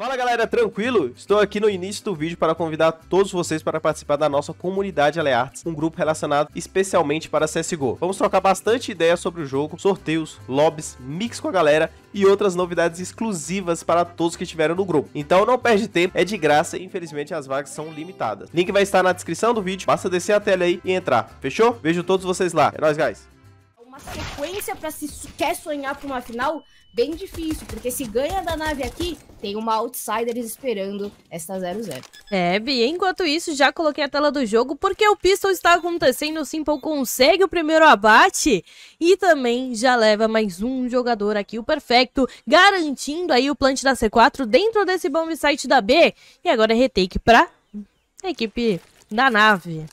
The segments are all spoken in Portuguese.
Fala galera, tranquilo? Estou aqui no início do vídeo para convidar todos vocês para participar da nossa comunidade Alearts, um grupo relacionado especialmente para CSGO. Vamos trocar bastante ideias sobre o jogo, sorteios, lobbies, mix com a galera e outras novidades exclusivas para todos que estiveram no grupo. Então não perde tempo, é de graça e infelizmente as vagas são limitadas. Link vai estar na descrição do vídeo, basta descer a tela aí e entrar, fechou? Vejo todos vocês lá, é nóis, guys! Uma sequência pra se quer sonhar pra uma final, bem difícil, porque se ganha da nave aqui, tem uma Outsiders esperando esta 0-0. Bia, enquanto isso, já coloquei a tela do jogo, porque o pistol está acontecendo, o Simple consegue o primeiro abate, e também já leva mais um jogador aqui, o Perfecto, garantindo aí o plant da C4 dentro desse bomb site da B, e agora é retake pra equipe da nave.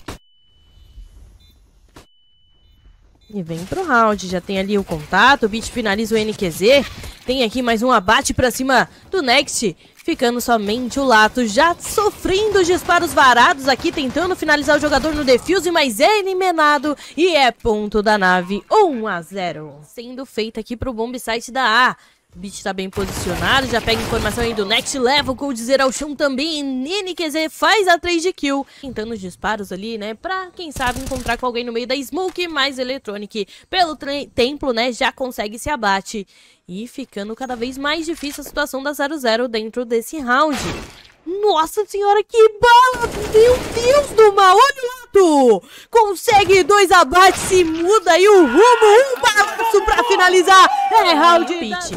E vem pro round, já tem ali o contato, o Beat finaliza o NQZ, tem aqui mais um abate pra cima do Next, ficando somente o Lato já sofrendo os disparos varados aqui, tentando finalizar o jogador no defuse, mas é eliminado e é ponto da nave, 1-0. Sendo feita aqui pro bomb site da A. O Beat tá bem posicionado, já pega informação aí do Next, leva o Coldzera ao chão também, NQZ faz a 3 de kill, tentando os disparos ali, né, pra, quem sabe, encontrar com alguém no meio da smoke, mas Electronic, pelo templo, né, já consegue esse abate, e ficando cada vez mais difícil a situação da 0-0 dentro desse round. Nossa senhora, que bala! Meu Deus do mal! Olha o Lato! Consegue 2 abates e muda aí o rumo, um balaço pra finalizar, é round pitch.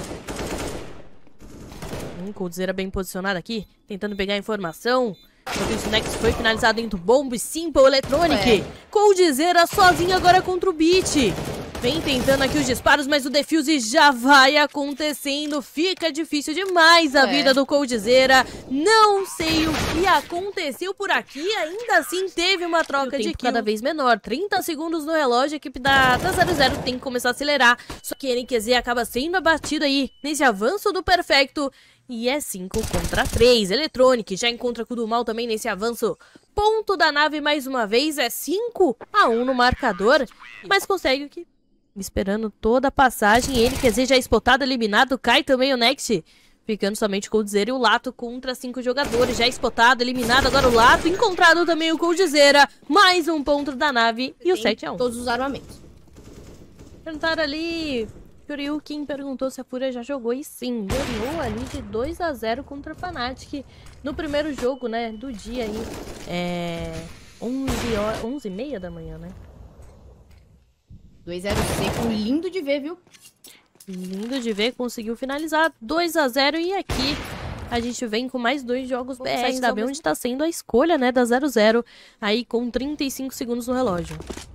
Coldzera bem posicionado aqui, tentando pegar a informação. O Next foi finalizado dentro do bomb, Simple, Electronic. Coldzera sozinho agora contra o Beat. Vem tentando aqui os disparos, mas o defuse já vai acontecendo. Fica difícil demais a vida do Coldzera. Não sei o que aconteceu por aqui. Ainda assim teve uma troca de kill cada vez menor. 30 segundos no relógio. A equipe da 0-0 tem que começar a acelerar. Só que NQZ acaba sendo abatido aí nesse avanço do Perfecto. E é 5 contra 3. Electronic já encontra com o do mal também nesse avanço. Ponto da nave mais uma vez. É 5-1 no marcador. Mas consegue o que... Esperando toda a passagem. NQZ já spotado, eliminado. Cai também o Next. Ficando somente o Coldzera e o Lato contra 5 jogadores. Já spotado, eliminado. Agora o Lato. Encontrado também o Coldzera. Mais um ponto da nave. E o 7-1. Todos os armamentos. Tentaram ali... Kyuriukin perguntou se a Fúria já jogou e sim, ganhou ali de 2-0 contra a Fnatic no primeiro jogo, né, do dia aí, 11h30 da manhã, né? 2-0 seco, lindo de ver, viu? Lindo de ver, conseguiu finalizar 2-0 e aqui a gente vem com mais 2 jogos BR, ainda bem onde tá sendo a escolha, né, da 0-0, aí com 35 segundos no relógio.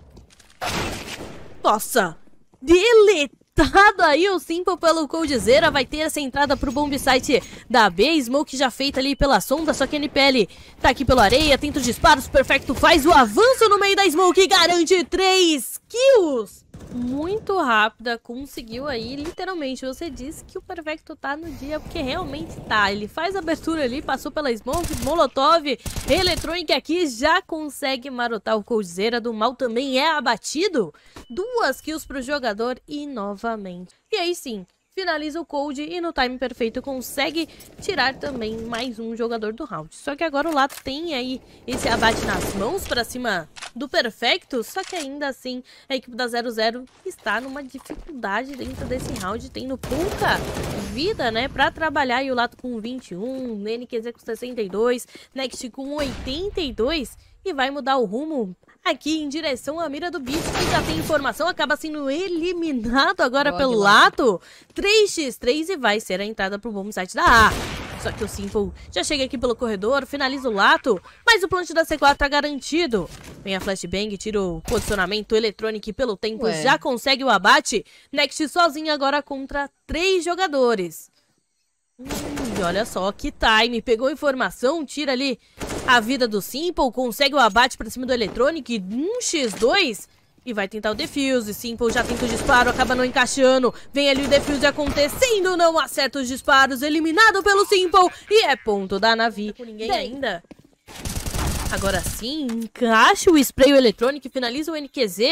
Nossa! Deletado aí o Simple pelo Coldzera, vai ter essa entrada pro bomb site da B, Smoke já feita ali pela sombra, só que NPL tá aqui pela areia, tenta os disparos, Perfecto faz o avanço no meio da Smoke e garante 3 kills. Muito rápida, conseguiu aí, literalmente, você disse que o Perfecto tá no dia, porque realmente tá, ele faz a abertura ali, passou pela Smoke, Molotov, Electronic aqui já consegue marotar o Coldzera, do mal também é abatido, 2 kills pro jogador e novamente. E aí sim, finaliza o Cold e no time perfeito consegue tirar também mais um jogador do round. Só que agora o Lato tem aí esse abate nas mãos pra cima do Perfecto, só que ainda assim a equipe da 0-0 está numa dificuldade dentro desse round, tendo pouca vida, né, pra trabalhar, e o Lato com 21, NQZ com 62, Next com 82, e vai mudar o rumo aqui em direção à mira do Beat, que já tem informação, acaba sendo eliminado agora pelo Lato, 3x3 e vai ser a entrada pro bomb site da A. Só que o Simple já chega aqui pelo corredor, finaliza o Lato, mas o plant da C4 tá garantido. Vem a flashbang, tira o posicionamento, Electronic pelo tempo, já consegue o abate. Next sozinho agora contra 3 jogadores. E olha só que time, pegou informação, tira ali a vida do Simple, consegue o abate pra cima do Electronic, 1x2. E vai tentar o defuse, Simple já tenta o disparo, acaba não encaixando. Vem ali o defuse acontecendo, não acerta os disparos, eliminado pelo Simple. E é ponto da Navi. Com ninguém ainda. Agora sim, encaixa o spray o Electronic, finaliza o NQZ.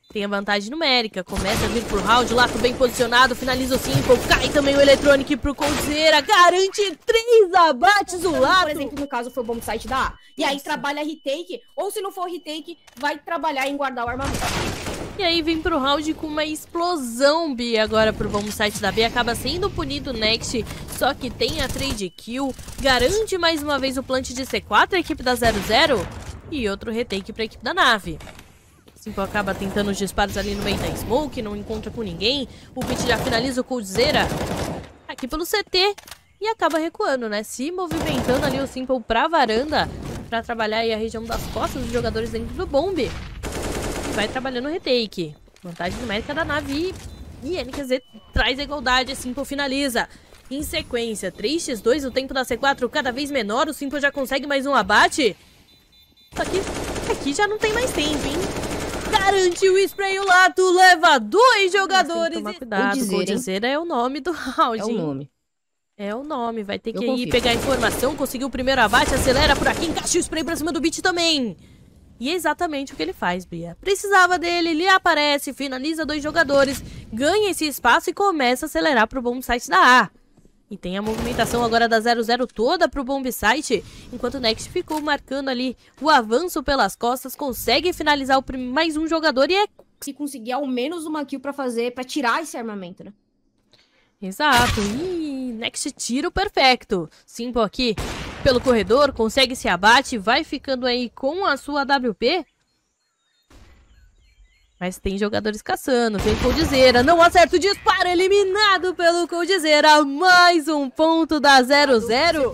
tem a vantagem numérica. Começa a vir pro round, Lato bem posicionado, finaliza o Simple, cai também o Electronic pro Coldzera, garante 3 abates o Lato. Por exemplo, no caso foi o bomb site da A. E aí trabalha retake, ou se não for retake, vai trabalhar em guardar o armamento. E aí vem pro round com uma explosão, Bi, agora pro bomb site da B. Acaba sendo punido o Next, só que tem a trade kill. Garante mais uma vez o plant de C4 a equipe da 00 e outro retake pra equipe da nave. Simple acaba tentando os disparos ali no meio da smoke, não encontra com ninguém. O Beat já finaliza o Coldzera aqui pelo CT e acaba recuando, né? Se movimentando ali o Simple pra varanda pra trabalhar aí a região das costas dos jogadores dentro do bombe. Vai trabalhando o retake. Vantagem numérica da nave e NQZ traz a igualdade. Simple finaliza. Em sequência, 3x2, o tempo da C4 cada vez menor. O Simple já consegue mais um abate. Só que aqui já não tem mais tempo, hein? Garante o spray, o Lato leva 2 jogadores. Tomar cuidado, Coldzera é o nome do round. É o nome. É o nome, vai ter que ir pegar a informação. Conseguiu o primeiro abate, acelera por aqui, encaixa o spray pra cima do Beat também. E é exatamente o que ele faz, Bia. Precisava dele, ele aparece, finaliza 2 jogadores, ganha esse espaço e começa a acelerar pro bomb site da A. E tem a movimentação agora da 00 toda pro bomb site, enquanto o Next ficou marcando ali o avanço pelas costas, consegue finalizar mais um jogador e é... Se conseguir ao menos uma kill pra fazer, pra tirar esse armamento, né? Exato, e Next tira o perfecto. Simple aqui pelo corredor, consegue esse abate, vai ficando aí com a sua AWP. Mas tem jogadores caçando, vem Coldzera, não acerta o disparo, eliminado pelo Coldzera, mais um ponto da 00.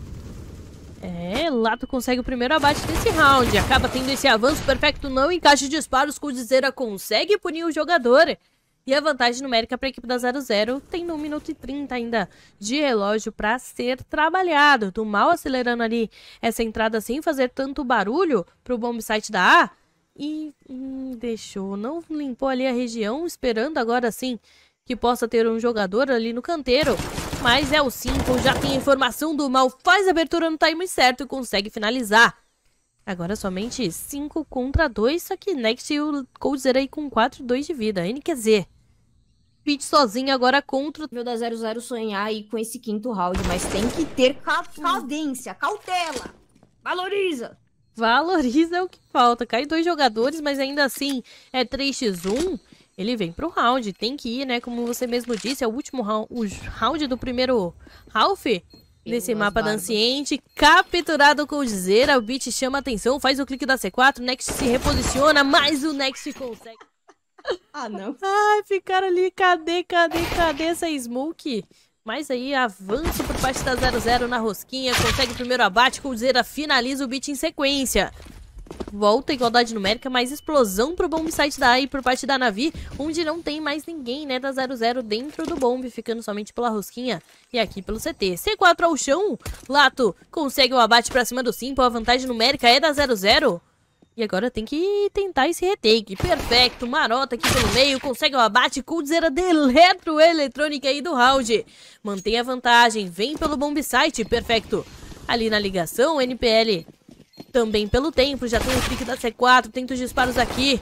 Lato consegue o primeiro abate desse round, acaba tendo esse avanço perfeito, não encaixa de disparos, Coldzera consegue punir o jogador. E a vantagem numérica para a equipe da 00 tem 1 minuto e 30 ainda de relógio para ser trabalhado. Do mal acelerando ali essa entrada sem fazer tanto barulho para o bomb site da A. E deixou, não limpou ali a região, esperando agora sim que possa ter um jogador ali no canteiro. Mas é o Simple, já tem a informação do mal, faz a abertura no time certo e consegue finalizar. Agora somente 5 contra 2, só que Next e o Coldzera aí com 4-2 de vida. NQZ. Beat sozinho agora contra o meu da 00 sonhar aí com esse 5º round, mas tem que ter cadência, cautela, valoriza. Valoriza o que falta, cai 2 jogadores, mas ainda assim é 3x1, ele vem pro round, tem que ir, né, como você mesmo disse, é o último round, o round do primeiro half desse mapa da Anciente, capturado o Coldzera, o Beat chama atenção, faz o clique da C4, Next se reposiciona, mas o Next consegue. Ah, não. Ai, ficaram ali, cadê essa smoke? Mas aí, avanço por parte da 00 na rosquinha, consegue o primeiro abate, Coldzera finaliza o Beat em sequência. Volta a igualdade numérica, mais explosão pro bomb site da A e por parte da Navi, onde não tem mais ninguém, né, da 00 dentro do bomb, ficando somente pela rosquinha e aqui pelo CT. C4 ao chão, Lato consegue o abate pra cima do Simple, a vantagem numérica é da 00. E agora tem que tentar esse retake. Perfeito, Marota aqui pelo meio, consegue o abate, Coldzera deleta o Electronic aí do round. Mantém a vantagem, vem pelo bomb site, perfeito. Ali na ligação, NPL também pelo tempo, já tem o clique da C4, tenta os disparos aqui.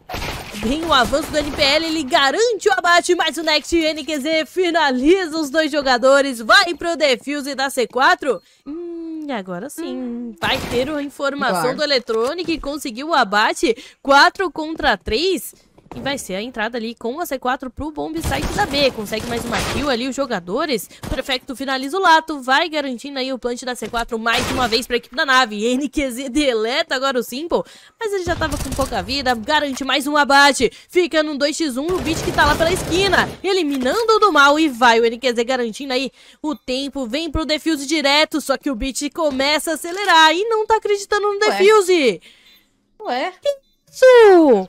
Vem o avanço do NPL, ele garante o abate, mas o Next NQZ finaliza os 2 jogadores, vai pro defuse da C4. Agora sim, vai ter a informação do Electronic, conseguiu o abate, 4 contra 3. E vai ser a entrada ali com a C4 pro bomb site da B. Consegue mais uma kill ali os jogadores. Perfeito, finaliza o Lato. Vai garantindo aí o plant da C4 mais uma vez pra equipe da nave. NQZ deleta agora o Simple. Mas ele já tava com pouca vida. Garante mais um abate. Fica no 2x1 o Beat que tá lá pela esquina. Eliminando o do mal. E vai o NQZ garantindo aí o tempo. Vem pro defuse direto. Só que o Beat começa a acelerar. E não tá acreditando no defuse. Ué? Isso!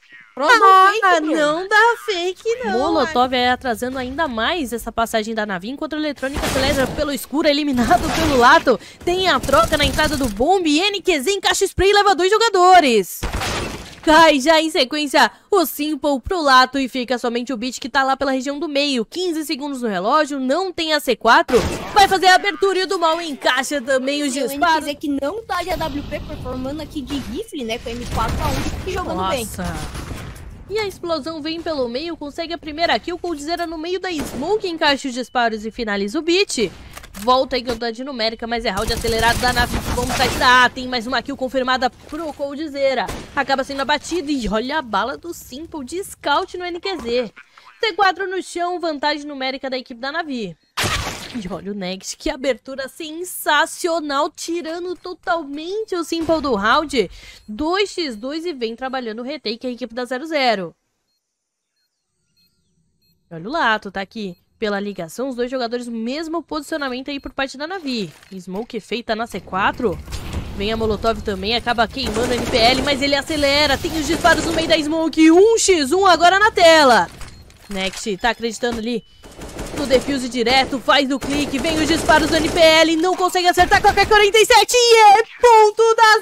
Fake, não dá fake não. Molotov é atrasando ainda mais essa passagem da nave, enquanto a Eletrônica acelera pelo escuro, eliminado pelo Lato. Tem a troca na entrada do bombe, NQZ encaixa spray e leva 2 jogadores. Cai já em sequência o Simple pro Lato e fica somente o Beat que tá lá pela região do meio. 15 segundos no relógio, não tem a C4. Vai fazer a abertura e o do mal encaixa também os disparos. O NQZ que não tá de AWP performando aqui de rifle, né, com M4A1 e jogando bem. E a explosão vem pelo meio, consegue a primeira kill. Coldzera no meio da smoke, encaixa os disparos e finaliza o beat. Volta a igualdade numérica, mas é round acelerado da nave. Vamos sair da A. Tem mais uma kill confirmada pro Coldzera. Acaba sendo abatido e olha a bala do Simple de scout no NQZ. C4 no chão, vantagem numérica da equipe da Navi. E olha o Next, que abertura sensacional, tirando totalmente o Simple do round. 2x2 e vem trabalhando o retake a equipe da 00. Olha o Lato, tá aqui pela ligação, os dois jogadores no mesmo posicionamento aí por parte da Navi. Smoke feita na C4. Vem a Molotov também, acaba queimando o NPL, mas ele acelera. Tem os disparos no meio da Smoke. 1x1 agora na tela. Next tá acreditando ali no defuse direto, faz o clique, vem os disparos do NPL, não consegue acertar com a K-47 e é ponto da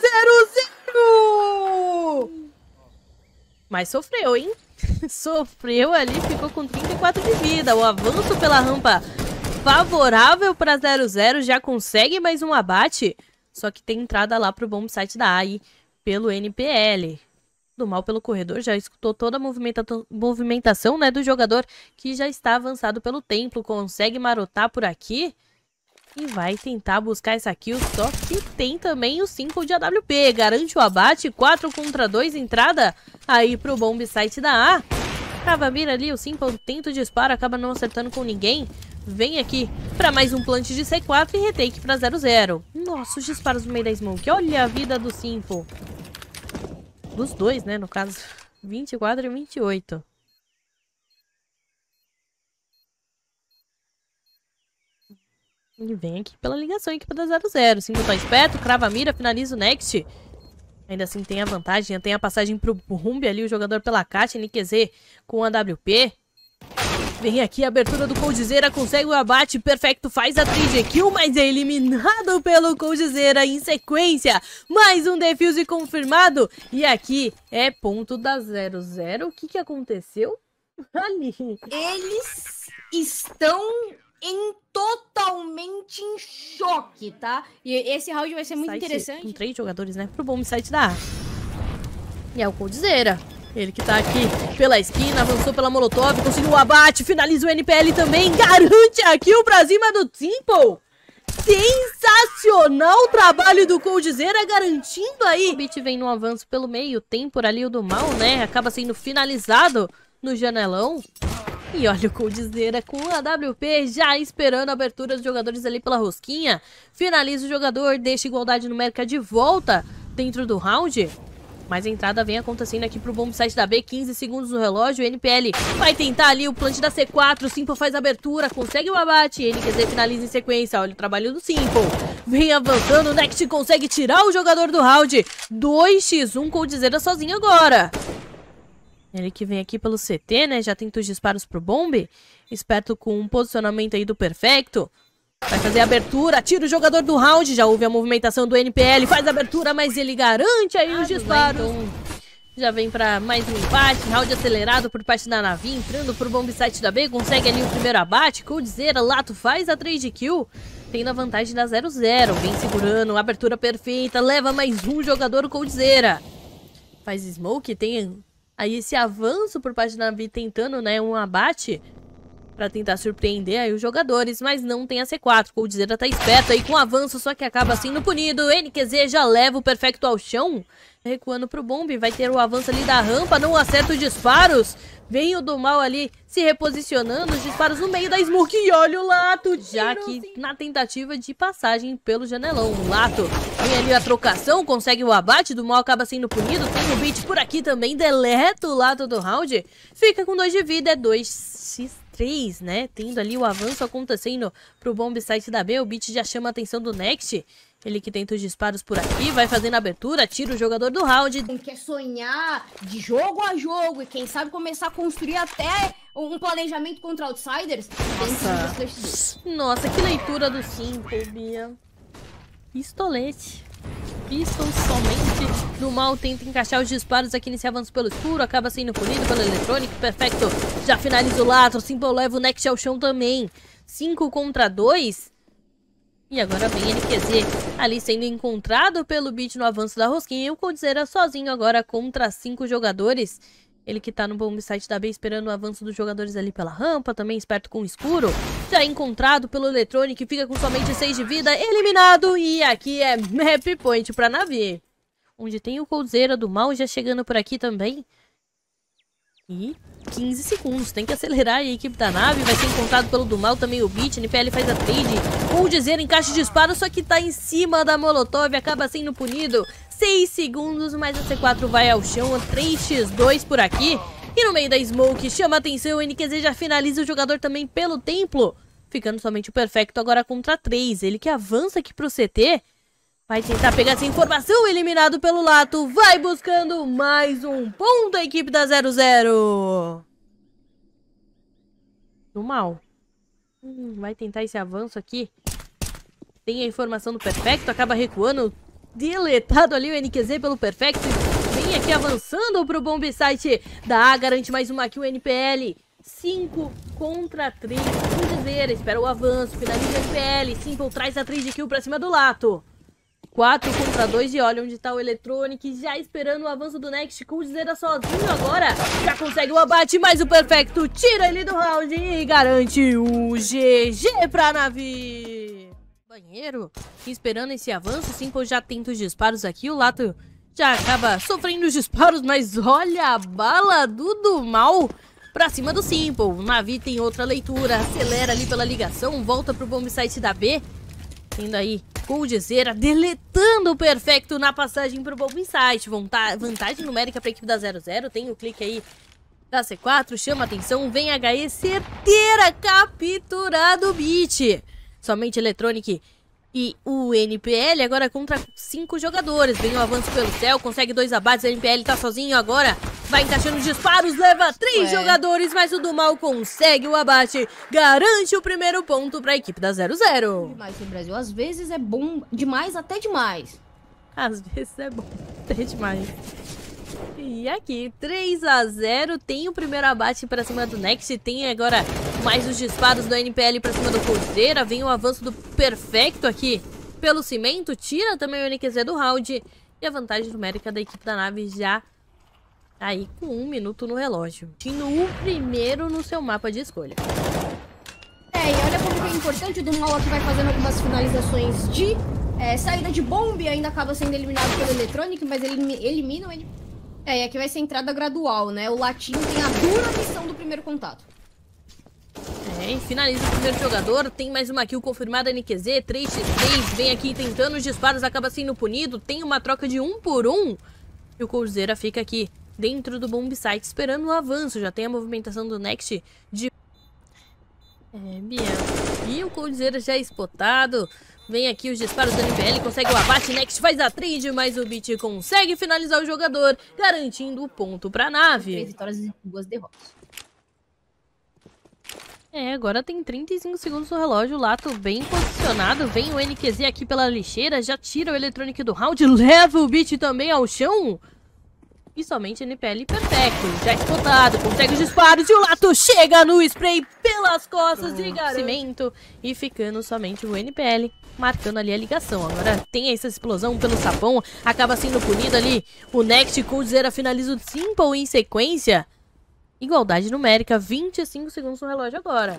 0-0! Mas sofreu, hein? Sofreu ali, ficou com 34 de vida. O avanço pela rampa favorável para 0-0, já consegue mais um abate, só que tem entrada lá pro bomb site da AI pelo NPL. Do mal pelo corredor, já escutou toda a movimentação, né, do jogador que já está avançado pelo templo, consegue marotar por aqui e vai tentar buscar essa kill, só que tem também o Simple de AWP, garante o abate, 4 contra 2, entrada aí pro bomb site da A. Acaba mira ali, o Simple tenta o disparo, acaba não acertando com ninguém, vem aqui para mais um plant de C4 e retake para 0-0. Nossa, os disparos no meio da smoke, olha a vida do Simple. Dos dois, né, no caso, 24 e 28. E vem aqui pela ligação, equipe da 0-0. Simple tá esperto, crava a mira, finaliza o Next. Ainda assim tem a vantagem, tem a passagem pro Rumbi ali, o jogador pela Kat, NQZ com a WP. Vem aqui a abertura do Coldzera, consegue o abate, perfeito, faz a 3G kill, mas é eliminado pelo Coldzera em sequência. Mais um defuse confirmado e aqui é ponto da 0-0. O que aconteceu ali? Eles estão totalmente em choque, tá? E esse round vai ser muito interessante. Com 3 jogadores, né, pro bomb site da A. E é o Coldzera. Ele que tá aqui pela esquina, avançou pela Molotov, conseguiu o abate, finaliza o NPL também, garante a kill pra cima do Simple. Sensacional o trabalho do Coldzera, garantindo aí. O beat vem no avanço pelo meio, tem por ali o do mal, né? Acaba sendo finalizado no janelão. E olha o Coldzera com a WP já esperando a abertura dos jogadores ali pela rosquinha. Finaliza o jogador, deixa a igualdade numérica de volta dentro do round. Mas a entrada vem acontecendo aqui pro bomb site da B, 15 segundos no relógio, o NPL vai tentar ali o plant da C4, o Simple faz a abertura, consegue o abate, NQZ finaliza em sequência, olha o trabalho do Simple, vem avançando, o Next consegue tirar o jogador do round, 2x1 Coldzera sozinho agora. Ele que vem aqui pelo CT, né, já tenta os disparos pro bomb, esperto com um posicionamento aí do perfeito. Vai fazer a abertura, tira o jogador do round, já houve a movimentação do NPL, faz a abertura, mas ele garante aí os disparos. Então, já vem pra mais um empate, round acelerado por parte da Navi, entrando pro bomb site da B, consegue ali o primeiro abate, Coldzera, Lato faz a 3 de kill, tendo a vantagem da 0-0, vem segurando, abertura perfeita, leva mais um jogador, Coldzera. Faz smoke, tem aí esse avanço por parte da Navi tentando, né, um abate, pra tentar surpreender aí os jogadores, mas não tem a C4. Coldzera tá esperto aí com o avanço, só que acaba sendo punido. NQZ já leva o perfecto ao chão, recuando pro bombe, vai ter o avanço ali da rampa, não acerta os disparos. Vem o do mal ali se reposicionando, os disparos no meio da smoke e olha o Lato, já que na tentativa de passagem pelo janelão. O Lato vem ali a trocação, consegue o abate, do mal acaba sendo punido, tem o beat por aqui também, deleta o Lato do round, fica com 2 de vida, é 2x3, né, tendo ali o avanço acontecendo pro bomb site da B, o beat já chama a atenção do Next. Ele que tenta os disparos por aqui, vai fazendo a abertura, tira o jogador do round. Quem quer sonhar de jogo a jogo e quem sabe começar a construir até um planejamento contra outsiders. Nossa, que leitura do Simple, Bia. Pistolete. Pistol somente. No mal tenta encaixar os disparos aqui nesse avanço pelo escuro, acaba sendo punido pelo eletrônico, perfeito. Já finaliza o Lato, o Simple leva o Next ao chão também. 5 contra 2. E agora vem NQZ ali sendo encontrado pelo beat no avanço da rosquinha. E o Coldzera sozinho agora contra 5 jogadores. Ele que tá no bomb site da B esperando o avanço dos jogadores ali pela rampa, também esperto com o escuro. Já encontrado pelo Electronic, fica com somente 6 de vida, eliminado. E aqui é map point pra Navi. Onde tem o Coldzera do mal já chegando por aqui também. E 15 segundos, tem que acelerar a equipe da Navi. Vai ser encontrado pelo do mal também o Beat. NPL faz a trade. Coldzera encaixa de disparo, só que tá em cima da Molotov, acaba sendo punido. 6 segundos, mas a C4 vai ao chão, 3x2 por aqui. E no meio da smoke, chama a atenção, o NQZ já finaliza o jogador também pelo templo. Ficando somente o Perfecto agora contra 3. Ele que avança aqui pro CT. Vai tentar pegar essa informação, eliminado pelo Lato. Vai buscando mais um ponto a equipe da 00. Do mal. Vai tentar esse avanço aqui. Tem a informação do Perfecto, acaba recuando. Deletado ali o NQZ pelo Perfecto. Vem aqui avançando pro bomb site da A. Garante mais uma kill, o NPL. 5 contra 3. Coldzera espera o avanço. Finaliza o NPL. Simple traz a 3 de kill pra cima do Lato. 4 contra 2 e olha onde tá o Electronic. Já esperando o avanço do Next. Coldzera sozinho agora. Já consegue o abate, mas o Perfecto tira ele do round e garante o GG pra Navi. Banheiro, esperando esse avanço. Simple já tenta os disparos aqui. O Lato já acaba sofrendo os disparos, mas olha a bala do mal pra cima do Simple. O Navi tem outra leitura, acelera ali pela ligação, volta pro bomb site da B. Tendo aí Coldzera deletando o Perfecto na passagem pro bomb site. Vantagem numérica pra equipe da 00. Tem o clique aí da C4, chama atenção, vem HE, certeira, capturado o Beat. Somente Electronic e o NPL agora contra 5 jogadores. Vem o avanço pelo céu, consegue 2 abates. O NPL tá sozinho agora. Vai encaixando disparos, leva 3 jogadores, mas o do mal consegue o abate. Garante o primeiro ponto pra equipe da 00. Mas no Brasil, às vezes é bom demais, até demais. Às vezes é bom até demais. E aqui, 3-0, tem o primeiro abate pra cima do Next, tem agora mais os disparos do NPL pra cima do Coldzera, vem o avanço do Perfecto aqui pelo cimento, tira também o NQZ do round, e a vantagem numérica da equipe da Navi já aí com 1 minuto no relógio. Tendo o primeiro no seu mapa de escolha. E olha como que é importante, o do mal aqui vai fazendo algumas finalizações de saída de bomba, ainda acaba sendo eliminado pelo Electronic, mas ele elimina o NPL. E aqui vai ser entrada gradual, né? O Latinho tem a dura missão do primeiro contato. E finaliza o primeiro jogador, tem mais uma kill confirmada, NQZ, 3x3, vem aqui tentando os disparos, acaba sendo punido, tem uma troca de 1 por 1. E o Coldzera fica aqui dentro do bomb site esperando o avanço, já tem a movimentação do Next de... Biel. E o Coldzera já espotado. Vem aqui os disparos do NPL, consegue o abate, Next faz a trade, mas o Beat consegue finalizar o jogador, garantindo o ponto pra Navi. 3 vitórias e 2 derrotas. Agora tem 35 segundos no relógio, o Lato bem posicionado, vem o NQZ aqui pela lixeira, já tira o Electronic do round, leva o Beat também ao chão. E somente NPL Perfecto, já espotado, consegue os disparos e o Lato chega no spray pelas costas e garante. E ficando somente o NPL, marcando ali a ligação. Agora tem essa explosão pelo sapão, acaba sendo punido ali. O Next, Coldzera finaliza o Simple em sequência. Igualdade numérica, 25 segundos no relógio agora.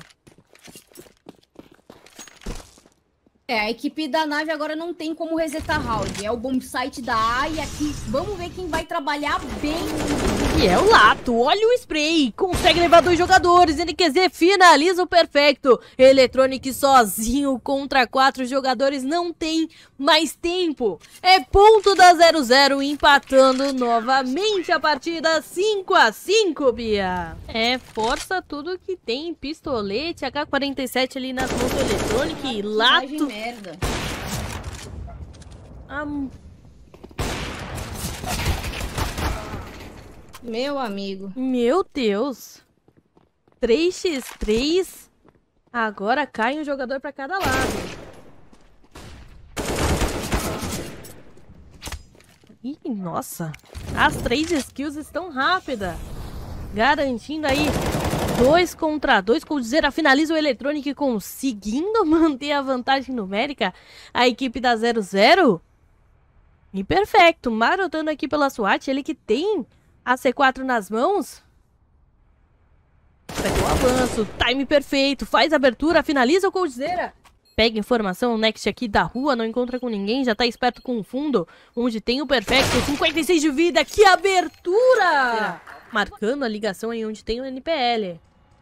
A equipe da Navi agora não tem como resetar round. É o bomb site da A e aqui vamos ver quem vai trabalhar bem. E é o Lato, olha o spray, consegue levar 2 jogadores, NQZ finaliza o Perfecto. Electronic sozinho contra 4 jogadores, não tem mais tempo. É ponto da 00, empatando novamente a partida 5-5, Bia. Força tudo que tem, pistolete, AK-47 ali nas mãos do Electronic e Lato... merda. Meu amigo. Meu Deus. 3x3. Agora cai um jogador pra cada lado. Ih, nossa. As 3 skills estão rápidas. Garantindo aí 2 contra 2. Coldzera finaliza o Electronic, conseguindo manter a vantagem numérica. A equipe da 00. E Perfecto, marotando aqui pela SWAT. Ele que tem A C4 nas mãos. Pega o avanço, time perfeito, faz a abertura, finaliza o Coldzera. Pega informação, o Next aqui da rua, não encontra com ninguém, já tá esperto com o fundo, onde tem o Perfecto, 56 de vida, que abertura! Marcando a ligação aí onde tem o NPL.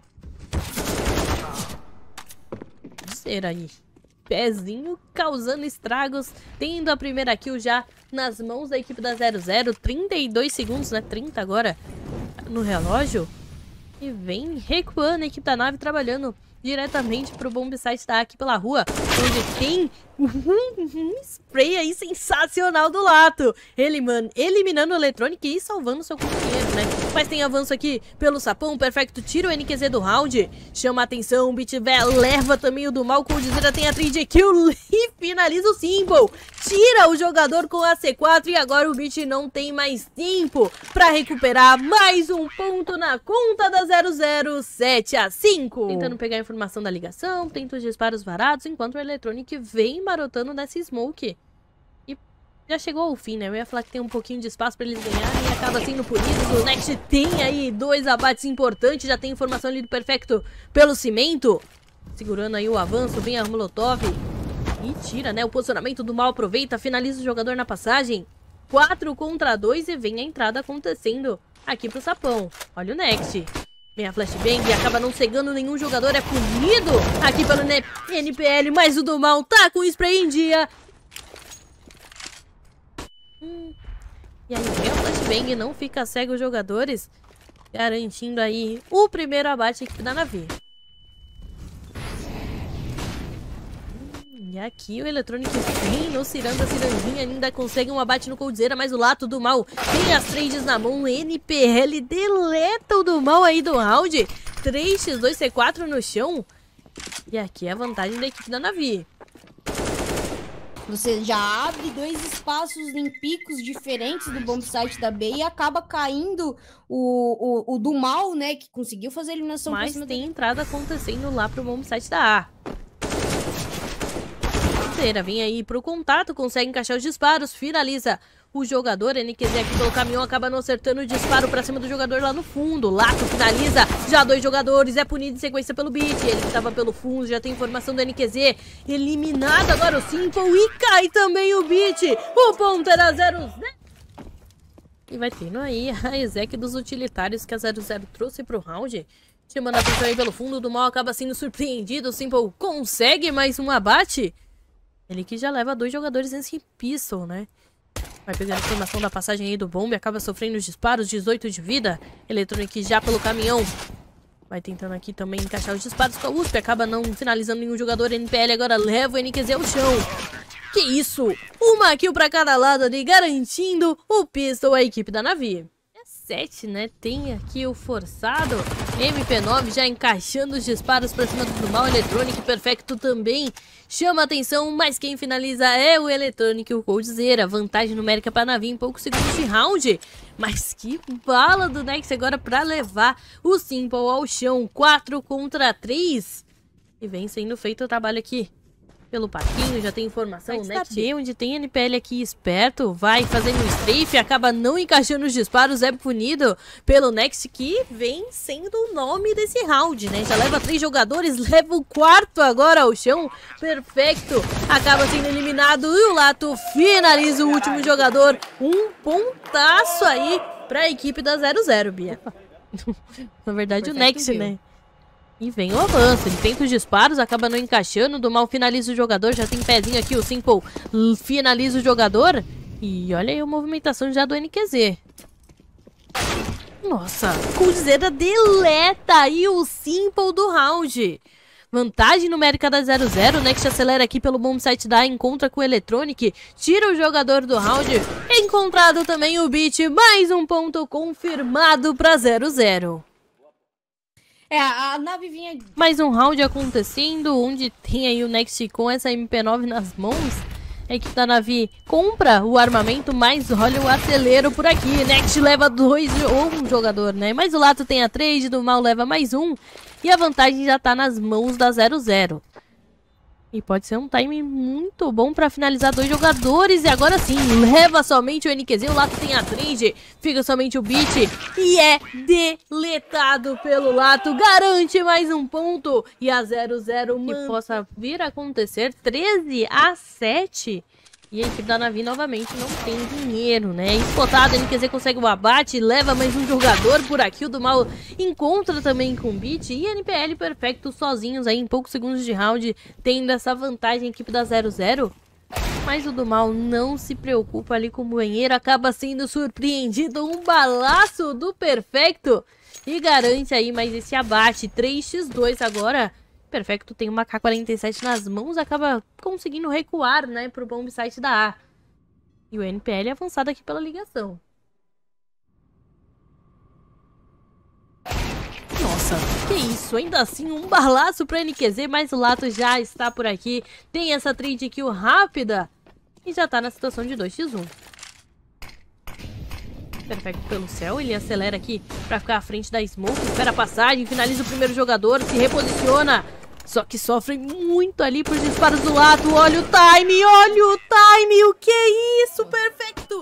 Será aí? Pezinho causando estragos, tendo a primeira kill já nas mãos da equipe da 00, 32 segundos, né? 30 agora no relógio. E vem recuando a equipe da nave trabalhando diretamente pro bomb site da aqui pela rua, onde tem um spray aí sensacional do Lato. Ele, mano, eliminando o Electronic e salvando seu companheiro, né? Mas tem avanço aqui pelo sapão, Perfecto tira o NQZ do round, chama a atenção, o Bitvé leva também o do mal, o Coldzera tem a 3 kill e finaliza o Symbol. Tira o jogador com a C4 e agora o Bit não tem mais tempo pra recuperar mais um ponto na conta da 00, 7-5. Tentando pegar a informação da ligação, tenta os disparos varados, enquanto o Electronic vem marotando nessa smoke. E já chegou ao fim, né? Eu ia falar que tem um pouquinho de espaço pra eles ganharem e acaba sendo por isso. O Next tem aí 2 abates importantes, já tem informação ali do Perfecto pelo cimento. Segurando aí o avanço, vem a Molotov e tira, né? O posicionamento do mal aproveita, finaliza o jogador na passagem. 4 contra 2 e vem a entrada acontecendo aqui pro sapão. Olha o Next. Vem a flashbang e acaba não cegando nenhum jogador, é punido aqui pelo NPL, mas o do mal tá com o spray em dia. E aí vem a flashbang, não fica cego os jogadores, garantindo aí o primeiro abate aqui da nave. E aqui o Electronic vem no ciranda, cirandinha, ainda consegue um abate no Coldzera, mas o Lato do mal tem as trades na mão, NPL deleta o do mal aí do round, 3x2C4 no chão, e aqui é a vantagem da equipe da Navi. Você já abre 2 espaços em picos diferentes do bomb site da B e acaba caindo o do mal, né, que conseguiu fazer a eliminação. Mas tem entrada acontecendo lá pro bomb site da A. Vem aí pro contato, consegue encaixar os disparos, finaliza o jogador. NQZ aqui pelo caminhão acaba não acertando o disparo pra cima do jogador lá no fundo. Lato finaliza, já 2 jogadores, é punido em sequência pelo Bit. Ele que tava pelo fundo, já tem informação do NQZ. Eliminado agora o Simple e cai também o Bit. O ponto era 0-0. E vai tendo aí a exec dos utilitários que a 00 trouxe pro round. Chamando a atenção aí pelo fundo, do mal acaba sendo surpreendido. O Simple consegue mais um abate. Ele que já leva 2 jogadores nesse pistol, né? Vai pegando a informação da passagem aí do bombe, acaba sofrendo os disparos, 18 de vida. Electronic já pelo caminhão. Vai tentando aqui também encaixar os disparos com a USP, acaba não finalizando nenhum jogador. NPL agora leva o NQZ ao chão. Que isso? Uma kill pra cada lado ali, garantindo o pistol à equipe da Navi. 7, né? Tem aqui o forçado. MP9 já encaixando os disparos pra cima do mal. Electronic Perfecto também chama a atenção, mas quem finaliza é o Electronic, o Coldzera. Vantagem numérica pra Navi em poucos segundos de round. Mas que bala do Next agora pra levar o Simple ao chão. 4 contra 3. E vem sendo feito o trabalho aqui pelo Paquinho, já tem informação, né? Onde tem NPL aqui esperto, vai fazendo um strafe, acaba não encaixando os disparos, é punido pelo Next, que vem sendo o nome desse round, né? Já leva 3 jogadores, leva o 4º agora ao chão, Perfecto, acaba sendo eliminado e o Lato finaliza o último jogador. Um pontaço aí pra equipe da 00, Bia. Na verdade, Perfecto, o Next, né? E vem o avanço, ele tenta os disparos, acaba não encaixando, do mal finaliza o jogador, já tem pezinho aqui, o Simple finaliza o jogador. E olha aí a movimentação já do NQZ. Nossa, Coldzera deleta aí o Simple do round. Vantagem numérica da 00, Next acelera aqui pelo bomb site da A, encontra com o Electronic, tira o jogador do round. Encontrado também o Bit, mais um ponto confirmado para 00. A nave vinha... Mais um round acontecendo, onde tem aí o Next com essa MP9 nas mãos. A equipe da Navi compra o armamento, mas olha o acelero por aqui. Next leva 2 ou um jogador, né? Mas o Lato tem a 3, do mal leva mais um. E a vantagem já tá nas mãos da 00. E pode ser um time muito bom pra finalizar 2 jogadores. E agora sim, leva somente o NQZ. O Lato tem a trade. Fica somente o Beat. E é deletado pelo Lato. Garante mais um ponto. E a 0-0 que possa vir a acontecer. 13-7. E a equipe da Navi novamente não tem dinheiro, né? Explotado, a NQZ consegue o abate, leva mais um jogador por aqui. O do mal encontra também com o Beat. E a NPL Perfecto sozinhos aí em poucos segundos de round, tendo essa vantagem a equipe da 0-0. Mas o do mal não se preocupa ali com o banheiro, acaba sendo surpreendido. Um balaço do Perfecto e garante aí mais esse abate. 3x2 agora. Perfecto tem uma K-47 nas mãos, acaba conseguindo recuar, né, pro bomb site da A. E o NPL é avançado aqui pela ligação. Nossa, que isso, ainda assim um balaço pra NQZ, mas o Lato já está por aqui. Tem essa trade kill rápida e já tá na situação de 2x1. Perfecto pelo céu, ele acelera aqui pra ficar à frente da Smoke, espera a passagem, finaliza o primeiro jogador, se reposiciona. Só que sofre muito ali por disparos do Lato. Olha o time, o que é isso, Perfecto?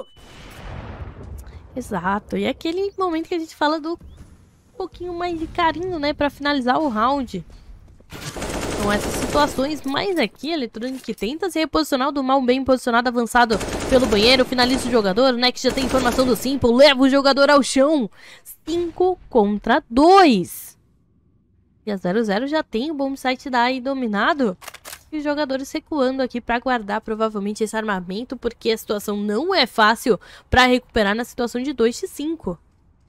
Exato, e é aquele momento que a gente fala do pouquinho mais de carinho, né, pra finalizar o round. São essas situações, mas aqui a Electronic tenta se reposicionar, o do mal bem posicionado, avançado pelo banheiro, finaliza o jogador, né, que já tem informação do Simple, leva o jogador ao chão. 5 contra 2. E a 0-0 já tem o bomb site da AI dominado. E os jogadores recuando aqui para guardar provavelmente esse armamento, porque a situação não é fácil para recuperar na situação de 2x5.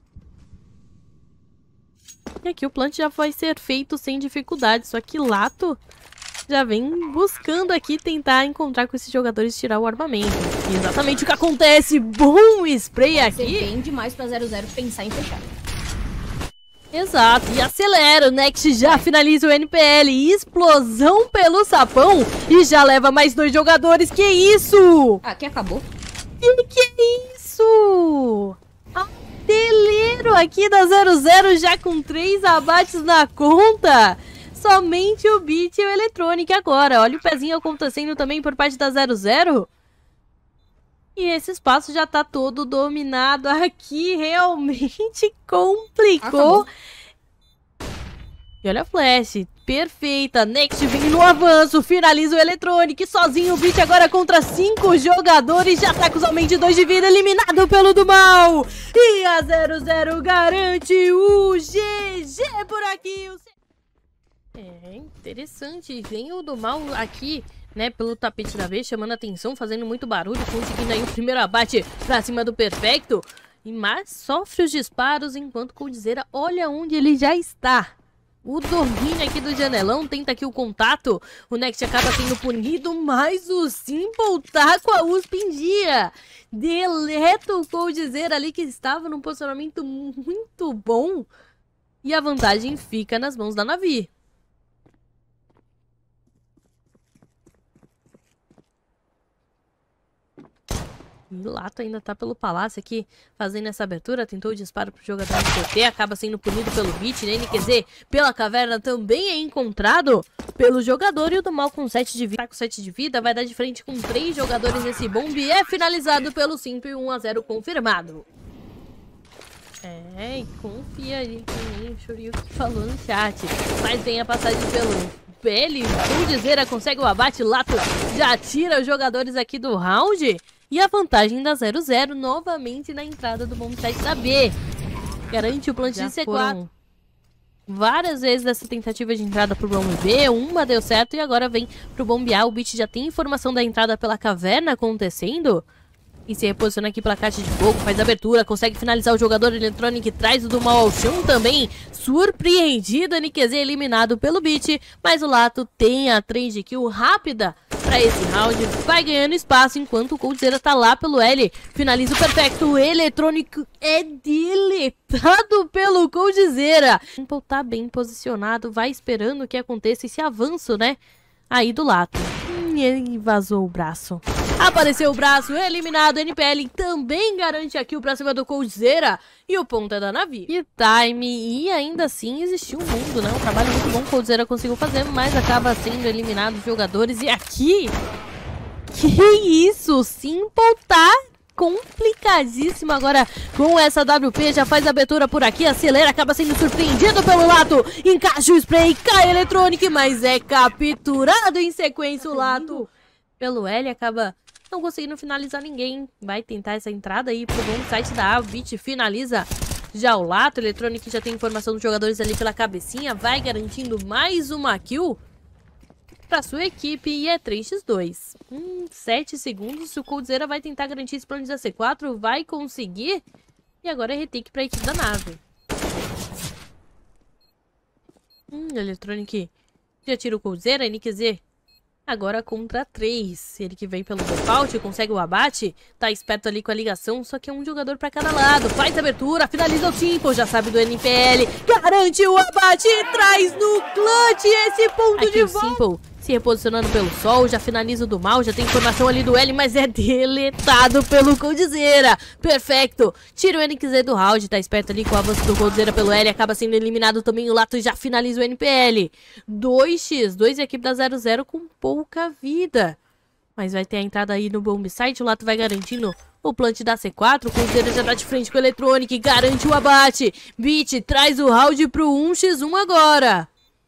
E aqui o plant já vai ser feito sem dificuldade, só que Lato já vem buscando aqui tentar encontrar com esses jogadores e tirar o armamento. E exatamente o que acontece, bom spray aqui. Você bem demais pra 0-0 pensar em fechar. Exato, e acelera, o Next já finaliza o NPL, explosão pelo sapão e já leva mais 2 jogadores, que isso? Aqui acabou. Que é isso? Artilheiro aqui da 0-0 já com 3 abates na conta. Somente o Beat e o Electronic agora, olha o pezinho acontecendo também por parte da 0-0. E esse espaço já tá todo dominado aqui, realmente complicou. E olha a flash, perfeita, Next vem no avanço, finaliza o Electronic, sozinho o Beat agora contra 5 jogadores, já tá com somente 2 de vida, eliminado pelo do mal. E a 0-0 garante o GG por aqui. É interessante, vem o do mal aqui, né, pelo tapete da B, chamando a atenção, fazendo muito barulho, conseguindo aí o primeiro abate pra cima do Perfecto. Mas sofre os disparos enquanto Coldzera olha onde ele já está. O domínio aqui do janelão, tenta aqui o contato, o Next acaba sendo punido, mas o Simple tá com a USP em dia. Deleta o Coldzera ali que estava num posicionamento muito bom. E a vantagem fica nas mãos da Navi. E Lato ainda tá pelo palácio aqui, fazendo essa abertura, tentou o disparo pro jogador do CT, acaba sendo punido pelo Beat, né? NQZ pela caverna também é encontrado pelo jogador, e o do mal com 7 de vida, tá com 7 de vida, vai dar de frente com 3 jogadores nesse bomb, e é finalizado pelo Simple, 1-0 confirmado. É, e confia ali, que nem o Shoryuki falou no chat, mas vem a passagem pelo PL, o Coldzera consegue o abate, Lato já tira os jogadores aqui do round. E a vantagem da 0-0 novamente na entrada do bomb site da B. Garante o plant de C4. Várias vezes essa tentativa de entrada pro bomb B, uma deu certo e agora vem pro bomb A. O Beat já tem informação da entrada pela caverna acontecendo. E se reposiciona aqui pela caixa de fogo, faz a abertura, consegue finalizar o jogador Electronic, traz o do mal ao chão também. Surpreendido, NQZ eliminado pelo Beat, mas o Lato tem a trade kill rápida para esse round, vai ganhando espaço enquanto o Coldzera tá lá pelo L, finaliza o Perfecto, o Electronic é deletado pelo Coldzera. O Simple tá bem posicionado, vai esperando que aconteça esse avanço, né, aí do Lato. E ele vazou o braço. Apareceu o braço, eliminado. NPL também garante a kill pra cima do Coldzera. E o ponta da Navi. E time, e ainda assim existiu um mundo, né? Um trabalho muito bom que o Coldzera conseguiu fazer, mas acaba sendo eliminado os jogadores. E aqui... Que isso? Simple tá complicadíssimo agora com essa WP, já faz a abertura por aqui, acelera, acaba sendo surpreendido pelo Lato, encaixa o spray, cai Electronic, mas é capturado em sequência o Lato. Pelo L, acaba não conseguindo finalizar ninguém, vai tentar essa entrada aí pro bom site da A, Beat finaliza já o Lato, Electronic já tem informação dos jogadores ali pela cabecinha, vai garantindo mais uma kill para sua equipe e é 3x2. 7 segundos, o Coldzera vai tentar garantir esse plano de C4, vai conseguir. E agora é retake para a equipe da nave. Electronic já tira o Coldzera, NQZ agora contra 3. Ele que vem pelo default, consegue o abate, tá esperto ali com a ligação, só que é um jogador para cada lado. Faz a abertura, finaliza o Simple, já sabe do NPL, garante o abate e traz no clutch esse ponto aqui de volta. Simple se reposicionando pelo sol, já finaliza o do mal, já tem informação ali do L, mas é deletado pelo Coldzera. Perfeito. Tira o NQZ do round, tá esperto ali com o avanço do Coldzera pelo L, acaba sendo eliminado também o Lato, já finaliza o NPL. 2x2 e a equipe da 0-0 com pouca vida. Mas vai ter a entrada aí no bomb site, o Lato vai garantindo o plant da C4, o Coldzera já tá de frente com o Electronic, garante o abate. Beat traz o round pro 1x1 agora.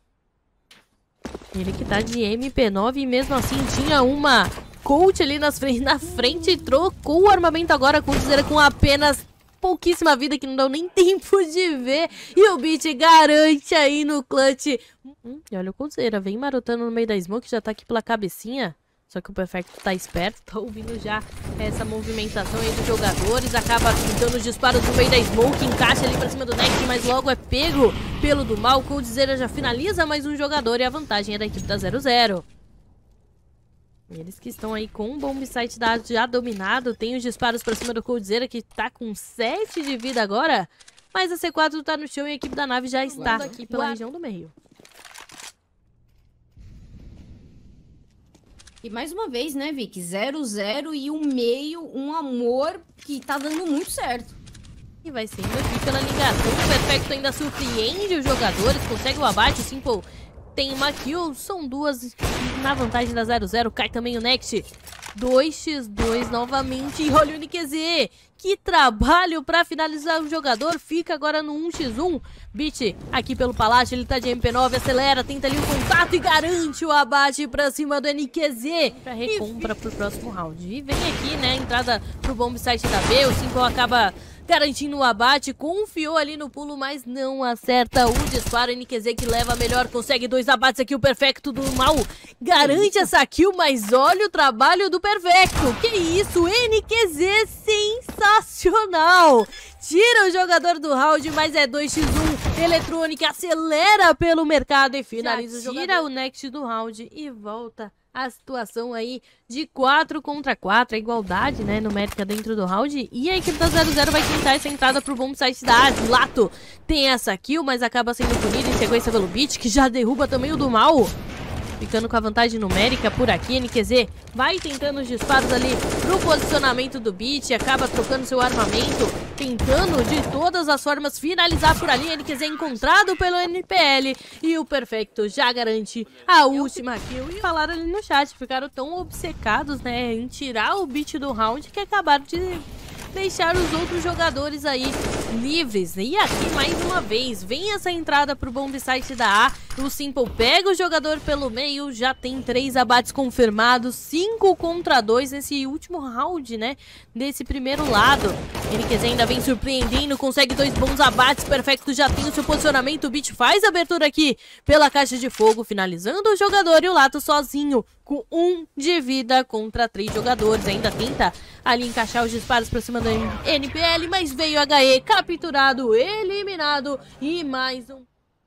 Ele que tá de MP9 e mesmo assim tinha uma Colt ali na frente, trocou o armamento agora com o Coldzera com apenas pouquíssima vida que não deu nem tempo de ver. E o Beat garante aí no clutch. E olha o Coldzera, vem marotando no meio da smoke, já tá aqui pela cabecinha. Só que o Perfect tá esperto, tá ouvindo já essa movimentação aí dos jogadores. Acaba tentando os disparos no meio da smoke, encaixa ali pra cima do Next, mas logo é pego pelo do mal. O Coldzera já finaliza mais um jogador e a vantagem é da equipe da 0-0. Eles que estão aí com o bomb site da já dominado, tem os disparos pra cima do Coldzera que tá com 7 de vida agora. Mas a C4 tá no chão e a equipe da nave já está aqui pela região do meio. E mais uma vez, né, Vicky? 0-0 e um meio, um amor que tá dando muito certo. E vai sendo aqui pela ligação. O Perfecto ainda surpreende os jogadores, consegue o abate. O Simple tem uma kill, são duas na vantagem da 0-0. Cai também o Next. 2x2 novamente. E olha o NQZ. Que trabalho pra finalizar o jogador. Fica agora no 1x1. Beat aqui pelo Palácio. Ele tá de MP9. Acelera. Tenta ali o contato e garante o abate pra cima do NQZ. Pra recompra pro próximo round. E vem aqui, né? Entrada pro bomb site da B. O Simple acaba garantindo o abate, confiou ali no pulo, mas não acerta o disparo. NQZ que leva melhor, consegue 2 abates aqui, o Perfecto do mal garante essa kill, mas olha o trabalho do Perfecto. Que isso, NQZ sensacional. Tira o jogador do round, mas é 2x1. Electronic acelera pelo mercado e finaliza o jogador. Tira o Next do round e volta a situação aí de 4 contra 4, a igualdade, né, numérica dentro do round. E a equipe da 0-0 vai tentar essa entrada pro bomb site da AS. Lato tem essa kill, mas acaba sendo punido em sequência pelo Beat, que já derruba também o do mal. Ficando com a vantagem numérica por aqui, NQZ vai tentando os disparos ali pro posicionamento do Beat, acaba trocando seu armamento, tentando de todas as formas finalizar por ali. NQZ encontrado pelo NPL e o Perfecto já garante a última kill. E falaram ali no chat, ficaram tão obcecados, né, em tirar o Beat do round que acabaram de deixar os outros jogadores aí livres. E aqui mais uma vez vem essa entrada pro bomb site da A. O Simple pega o jogador pelo meio, já tem 3 abates confirmados, 5 contra 2 nesse último round, né, desse primeiro lado. NQZ ainda vem surpreendendo, consegue 2 bons abates. Perfecto já tem o seu posicionamento. O Beat faz a abertura aqui pela caixa de fogo, finalizando o jogador, e o Lato sozinho com 1 de vida contra 3 jogadores. Ainda tenta ali encaixar os disparos pra cima do NPL, mas veio HE capturado, eliminado e mais um.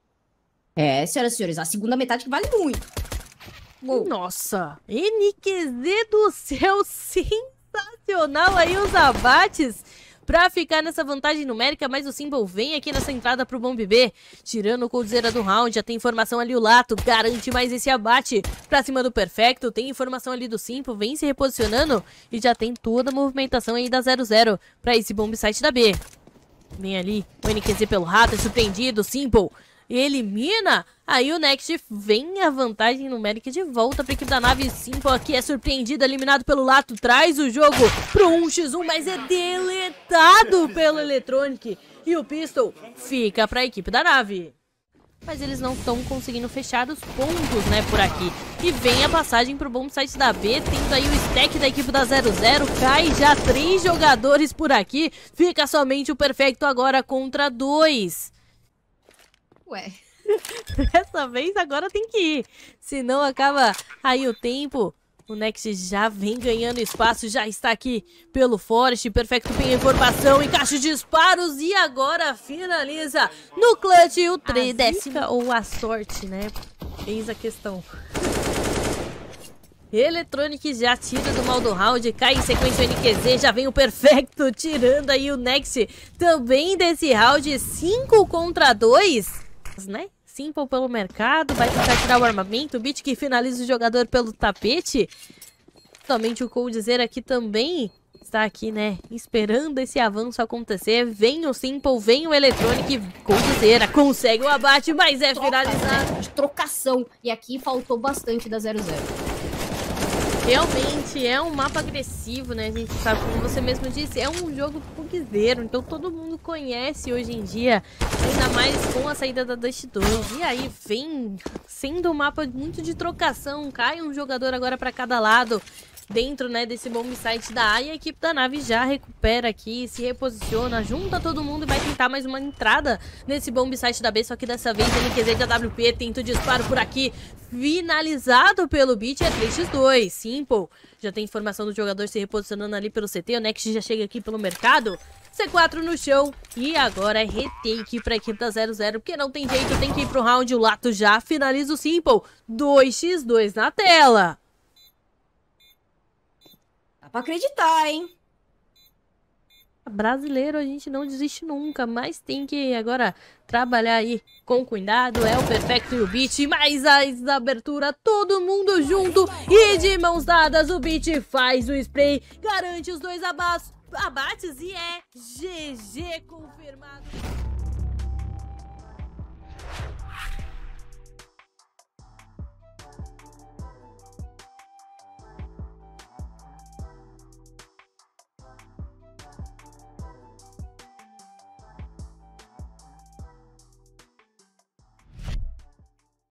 É, senhoras e senhores, a segunda metade que vale muito. Gol. Nossa, NQZ do céu, sensacional aí os abates. pra ficar nessa vantagem numérica, mas o Simple vem aqui nessa entrada pro Bomb B, tirando o Coldzera do round, já tem informação ali o Lato, garante mais esse abate pra cima do Perfecto, tem informação ali do Simple, vem se reposicionando e já tem toda a movimentação aí da 0-0 pra esse Bomb Site da B. Vem ali o NQZ pelo rato, é surpreendido, Simple elimina, aí o Next vem a vantagem numérica de volta para a equipe da nave. Simple aqui é surpreendido, eliminado pelo Lato, traz o jogo pro 1x1, mas é deletado pelo Electronic e o Pistol fica para a equipe da nave. Mas eles não estão conseguindo fechar os pontos, né, por aqui. E vem a passagem pro bom site da B, tendo aí o stack da equipe da 0-0, cai já 3 jogadores por aqui, fica somente o Perfecto agora contra 2. Ué. Dessa vez agora tem que ir, senão acaba aí o tempo. O Next já vem ganhando espaço, já está aqui pelo Forest. Perfecto tem informação, encaixa os disparos e agora finaliza no clutch o 30 ou a sorte, né? Eis a questão. Electronic já tira do mal do round, cai em sequência o NQZ, já vem o Perfecto tirando aí o Next também desse round, 5 contra 2, né? Simple pelo mercado, vai tentar tirar o armamento, o Beat que finaliza o jogador pelo tapete. Somente o Coldzera aqui também está aqui, né, esperando esse avanço acontecer. Vem o Simple, vem o Electronic, Coldzera consegue o abate, mas é finalizado. De trocação, e aqui faltou bastante da 0-0. Realmente é um mapa agressivo, né? A gente sabe, como você mesmo disse, é um jogo bugzeiro, então todo mundo conhece hoje em dia, ainda mais com a saída da Dust 2. E aí vem sendo um mapa muito de trocação, cai um jogador agora para cada lado dentro, né, desse bomb site da A, e a equipe da nave já recupera aqui, se reposiciona, junta todo mundo e vai tentar mais uma entrada nesse bomb site da B, só que dessa vez o NQZ da WP tenta o disparo por aqui, finalizado pelo Beat, é 3x2, Simple. Já tem informação do jogador se reposicionando ali pelo CT, o Next já chega aqui pelo mercado, C4 no chão, e agora é retake pra equipe da 0-0, porque não tem jeito, tem que ir pro round, o Lato já finaliza o Simple, 2x2 na tela. Dá pra acreditar, hein? Brasileiro a gente não desiste nunca, mas tem que agora trabalhar aí com cuidado. É o Perfecto e o Beat, mais a abertura, todo mundo junto e de mãos dadas o Beat faz o spray, garante os 2 abates e é GG confirmado.